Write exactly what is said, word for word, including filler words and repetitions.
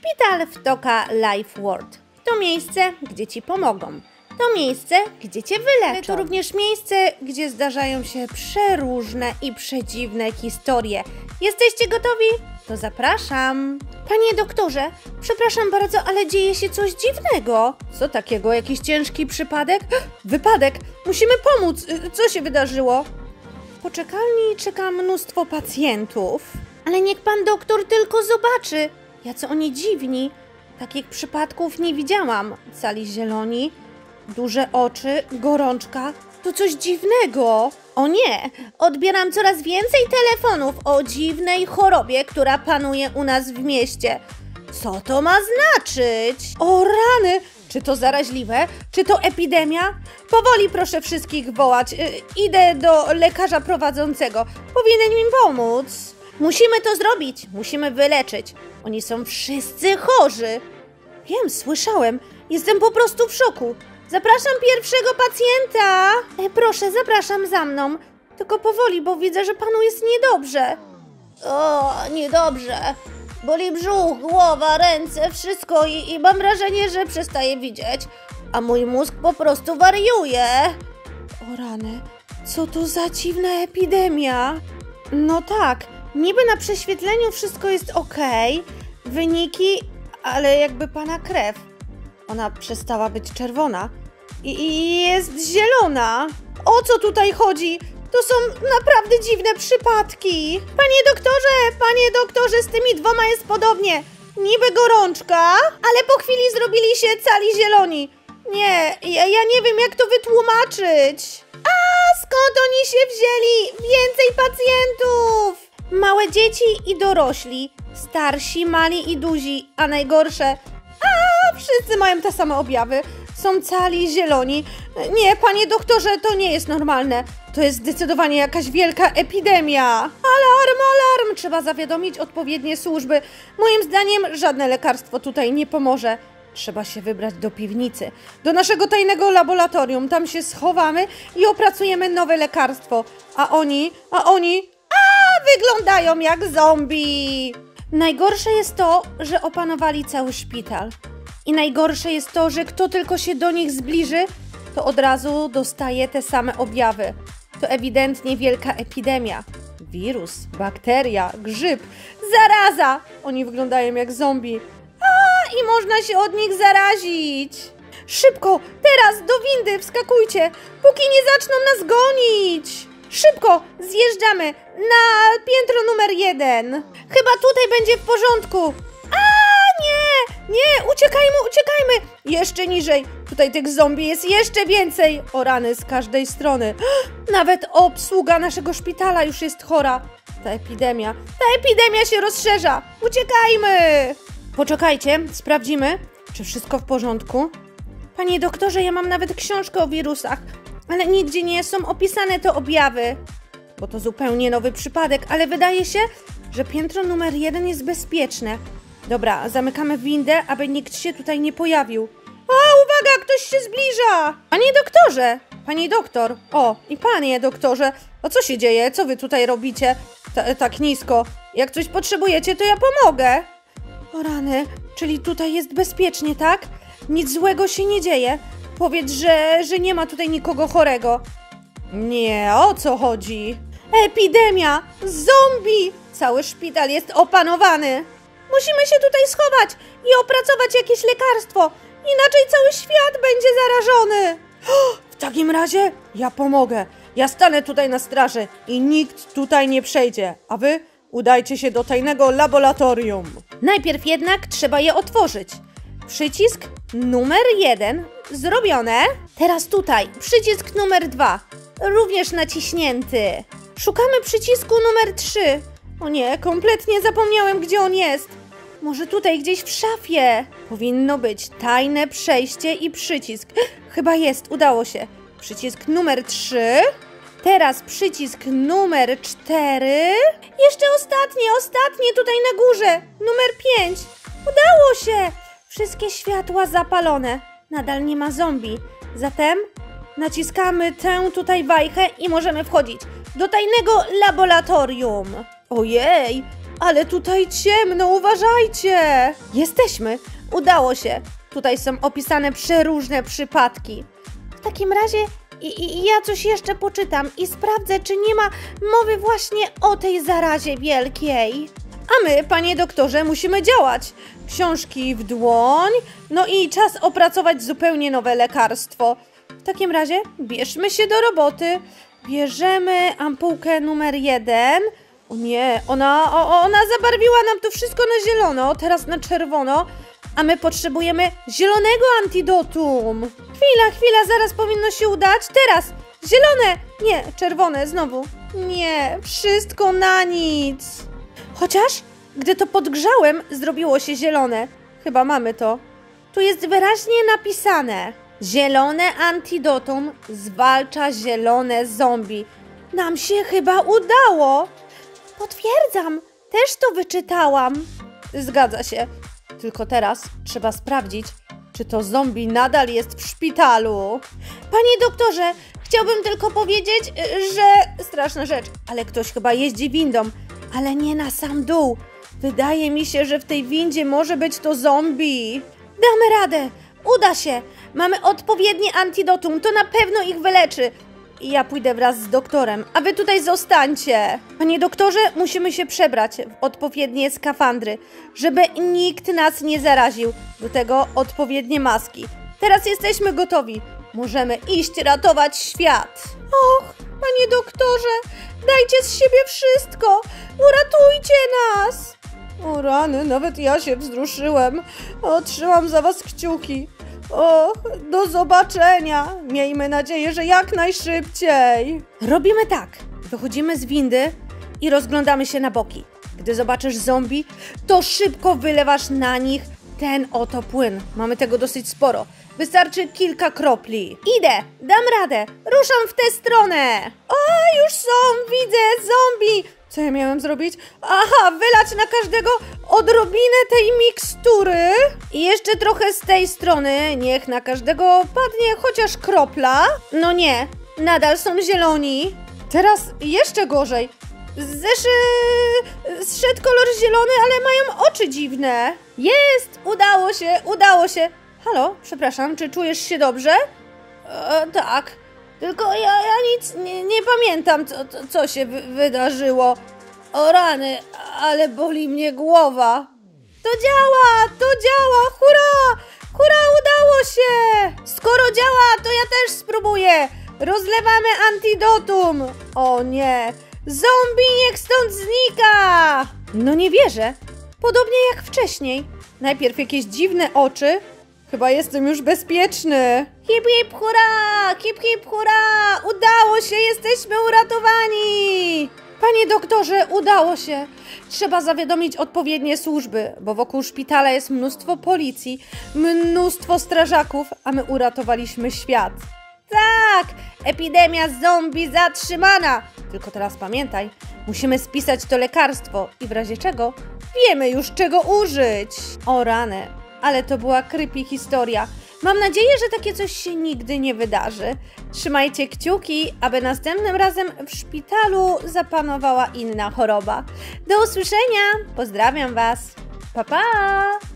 Szpital Wtoka Life World. To miejsce, gdzie Ci pomogą. To miejsce, gdzie Cię wyleczą. To również miejsce, gdzie zdarzają się przeróżne i przedziwne historie. Jesteście gotowi? To zapraszam. Panie doktorze, przepraszam bardzo, ale dzieje się coś dziwnego. Co takiego? Jakiś ciężki przypadek? Wypadek! Musimy pomóc! Co się wydarzyło? W poczekalni czeka mnóstwo pacjentów. Ale niech pan doktor tylko zobaczy, jacy oni dziwni. Takich przypadków nie widziałam. Cali zieloni, duże oczy, gorączka. To coś dziwnego. O nie, odbieram coraz więcej telefonów o dziwnej chorobie, która panuje u nas w mieście. Co to ma znaczyć? O rany! Czy to zaraźliwe? Czy to epidemia? Powoli proszę wszystkich wołać. Yy, idę do lekarza prowadzącego. Powinien mi pomóc. Musimy to zrobić. Musimy wyleczyć. Oni są wszyscy chorzy. Wiem, słyszałem. Jestem po prostu w szoku. Zapraszam pierwszego pacjenta. E, proszę, zapraszam za mną. Tylko powoli, bo widzę, że panu jest niedobrze. O, niedobrze. Boli brzuch, głowa, ręce, wszystko i, i mam wrażenie, że przestaję widzieć. A mój mózg po prostu wariuje. O rany, co to za dziwna epidemia? No tak, niby na prześwietleniu wszystko jest okej. Wyniki, ale jakby pana krew. Ona przestała być czerwona i, i jest zielona. O co tutaj chodzi? To są naprawdę dziwne przypadki. Panie doktorze, panie doktorze, z tymi dwoma jest podobnie. Niby gorączka, ale po chwili zrobili się cali zieloni. Nie, ja, ja nie wiem, jak to wytłumaczyć. A skąd oni się wzięli? Więcej pacjentów. Małe dzieci i dorośli, starsi, mali i duzi, a najgorsze... A, wszyscy mają te same objawy. Są cali zieloni. Nie, panie doktorze, to nie jest normalne. To jest zdecydowanie jakaś wielka epidemia. Alarm, alarm! Trzeba zawiadomić odpowiednie służby. Moim zdaniem żadne lekarstwo tutaj nie pomoże. Trzeba się wybrać do piwnicy, do naszego tajnego laboratorium. Tam się schowamy i opracujemy nowe lekarstwo. A oni, a oni... A, wyglądają jak zombie! Najgorsze jest to, że opanowali cały szpital. I najgorsze jest to, że kto tylko się do nich zbliży, to od razu dostaje te same objawy. To ewidentnie wielka epidemia. Wirus, bakteria, grzyb, zaraza! Oni wyglądają jak zombie. A, i można się od nich zarazić. Szybko, teraz do windy wskakujcie, póki nie zaczną nas gonić. Szybko, zjeżdżamy na piętro numer jeden. Chyba tutaj będzie w porządku. A nie, nie, uciekajmy, uciekajmy. Jeszcze niżej, tutaj tych zombie jest jeszcze więcej. O rany, z każdej strony. Nawet obsługa naszego szpitala już jest chora. Ta epidemia, ta epidemia się rozszerza. Uciekajmy. Poczekajcie, sprawdzimy, czy wszystko w porządku. Panie doktorze, ja mam nawet książkę o wirusach, ale nigdzie nie są opisane te objawy. Bo to zupełnie nowy przypadek, ale wydaje się, że piętro numer jeden jest bezpieczne. Dobra, zamykamy windę, aby nikt się tutaj nie pojawił. O, uwaga, ktoś się zbliża! Panie doktorze! Pani doktor! O, i panie doktorze! O, co się dzieje? Co wy tutaj robicie? Ta, tak nisko. Jak coś potrzebujecie, to ja pomogę. O rany, czyli tutaj jest bezpiecznie, tak? Nic złego się nie dzieje. Powiedz, że, że nie ma tutaj nikogo chorego. Nie, o co chodzi? Epidemia! Zombie! Cały szpital jest opanowany. Musimy się tutaj schować i opracować jakieś lekarstwo. Inaczej cały świat będzie zarażony. W takim razie ja pomogę. Ja stanę tutaj na straży i nikt tutaj nie przejdzie. A wy udajcie się do tajnego laboratorium. Najpierw jednak trzeba je otworzyć. Przycisk numer jeden zrobione. Teraz tutaj przycisk numer dwa również naciśnięty. Szukamy przycisku numer trzy. O nie, kompletnie zapomniałem, gdzie on jest. Może tutaj gdzieś w szafie. Powinno być tajne przejście i przycisk. Chyba jest, udało się. Przycisk numer trzy. Teraz przycisk numer cztery. Jeszcze ostatnie, ostatnie tutaj na górze. Numer pięć. Udało się. Wszystkie światła zapalone. Nadal nie ma zombie. Zatem naciskamy tę tutaj wajchę i możemy wchodzić do tajnego laboratorium. Ojej, ale tutaj ciemno, uważajcie! Jesteśmy, udało się. Tutaj są opisane przeróżne przypadki. W takim razie i, i, ja coś jeszcze poczytam i sprawdzę, czy nie ma mowy właśnie o tej zarazie wielkiej. A my, panie doktorze, musimy działać. Książki w dłoń, no i czas opracować zupełnie nowe lekarstwo. W takim razie bierzmy się do roboty. Bierzemy ampułkę numer jeden. O nie, ona, o, ona zabarwiła nam to wszystko na zielono, teraz na czerwono. A my potrzebujemy zielonego antidotum. Chwila, chwila, zaraz powinno się udać. Teraz, zielone, nie, czerwone znowu. Nie, wszystko na nic. Chociaż, gdy to podgrzałem, zrobiło się zielone. Chyba mamy to. Tu jest wyraźnie napisane. Zielone antidotum zwalcza zielone zombie. Nam się chyba udało. Potwierdzam, też to wyczytałam. Zgadza się. Tylko teraz trzeba sprawdzić, czy to zombie nadal jest w szpitalu. Panie doktorze, chciałbym tylko powiedzieć, że... Straszna rzecz, ale ktoś chyba jeździ windą, ale nie na sam dół. Wydaje mi się, że w tej windzie może być to zombie. Damy radę, uda się. Mamy odpowiednie antidotum, to na pewno ich wyleczy. I ja pójdę wraz z doktorem, a wy tutaj zostańcie. Panie doktorze, musimy się przebrać w odpowiednie skafandry, żeby nikt nas nie zaraził. Do tego odpowiednie maski. Teraz jesteśmy gotowi. Możemy iść ratować świat. Och, panie doktorze, dajcie z siebie wszystko. Uratujcie nas. O rany, nawet ja się wzruszyłem. O, trzymam za was kciuki. Och, do zobaczenia. Miejmy nadzieję, że jak najszybciej. Robimy tak. Wychodzimy z windy i rozglądamy się na boki. Gdy zobaczysz zombie, to szybko wylewasz na nich ten oto płyn. Mamy tego dosyć sporo. Wystarczy kilka kropli. Idę, dam radę. Ruszam w tę stronę. O, już są, widzę zombie. Co ja miałem zrobić? Aha, wylać na każdego odrobinę tej mikstury. I jeszcze trochę z tej strony. Niech na każdego padnie chociaż kropla. No nie, nadal są zieloni. Teraz jeszcze gorzej. Zeszy... Zszedł kolor zielony, ale mają oczy dziwne. Jest! Udało się, udało się. Halo, przepraszam, czy czujesz się dobrze? E, tak. Tylko ja, ja nic nie, nie pamiętam, co, co się wy, wydarzyło. O rany, ale boli mnie głowa. To działa, to działa, hurra! Hurra, udało się! Skoro działa, to ja też spróbuję. Rozlewamy antidotum. O nie, zombie niech stąd znika! No nie wierzę. Podobnie jak wcześniej. Najpierw jakieś dziwne oczy. Chyba jestem już bezpieczny. Hip, hip, hurra! Hip, hip, hurra! Udało się! Jesteśmy uratowani! Panie doktorze, udało się. Trzeba zawiadomić odpowiednie służby, bo wokół szpitala jest mnóstwo policji, mnóstwo strażaków, a my uratowaliśmy świat. Tak! Epidemia zombie zatrzymana! Tylko teraz pamiętaj, musimy spisać to lekarstwo i w razie czego wiemy już czego użyć. O rany, ale to była creepy historia. Mam nadzieję, że takie coś się nigdy nie wydarzy. Trzymajcie kciuki, aby następnym razem w szpitalu zapanowała inna choroba. Do usłyszenia! Pozdrawiam was! Pa, pa!